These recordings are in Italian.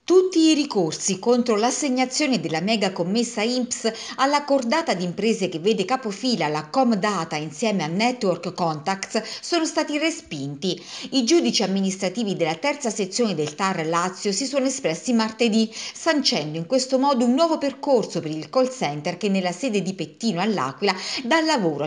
Tutti i ricorsi contro l'assegnazione della mega commessa INPS alla cordata di imprese che vede capofila la Comdata insieme a Network Contacts sono stati respinti. I giudici amministrativi della terza sezione del TAR Lazio si sono espressi martedì, sancendo in questo modo un nuovo percorso per il call center che nella sede di Pettino all'Aquila dà lavoro a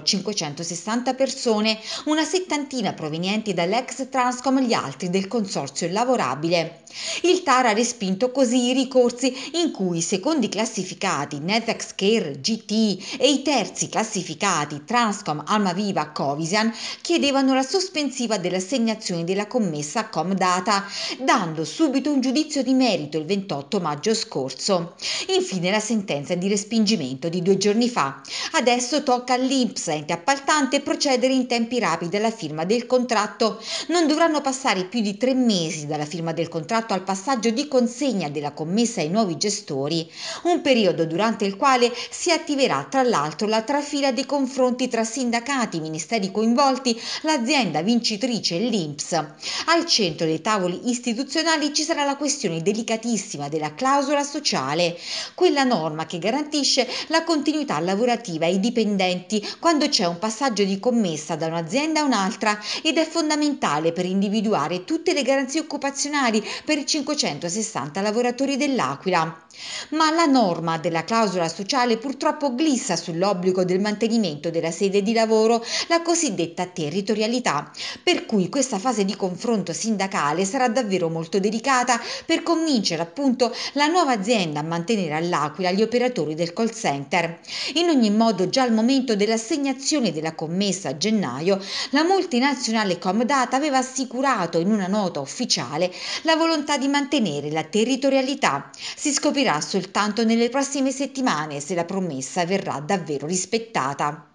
560 persone, una settantina provenienti dall'ex Transcom e gli altri del consorzio lavorabile. Il TAR ha respinto così i ricorsi in cui i secondi classificati Netex Care GT e i terzi classificati Transcom Almaviva Covisian chiedevano la sospensiva dell'assegnazione della commessa Comdata, dando subito un giudizio di merito il 28 maggio scorso. Infine la sentenza di respingimento di 2 giorni fa. Adesso tocca all'INPS, ente appaltante, procedere in tempi rapidi alla firma del contratto. Non dovranno passare più di 3 mesi dalla firma del contratto al passaggio di consegna della commessa ai nuovi gestori, un periodo durante il quale si attiverà tra l'altro la trafila dei confronti tra sindacati, ministeri coinvolti, l'azienda vincitrice e l'INPS. Al centro dei tavoli istituzionali ci sarà la questione delicatissima della clausola sociale, quella norma che garantisce la continuità lavorativa ai dipendenti quando c'è un passaggio di commessa da un'azienda a un'altra ed è fondamentale per individuare tutte le garanzie occupazionali per i 560 lavoratori dell'Aquila. Ma la norma della clausola sociale purtroppo glissa sull'obbligo del mantenimento della sede di lavoro, la cosiddetta territorialità, per cui questa fase di confronto sindacale sarà davvero molto delicata per convincere appunto la nuova azienda a mantenere all'Aquila gli operatori del call center. In ogni modo, già al momento dell'assegnazione della commessa a gennaio, la multinazionale Comdata aveva assicurato in una nota ufficiale la volontà di mantenere la territorialità. Si scoprirà soltanto nelle prossime settimane se la promessa verrà davvero rispettata.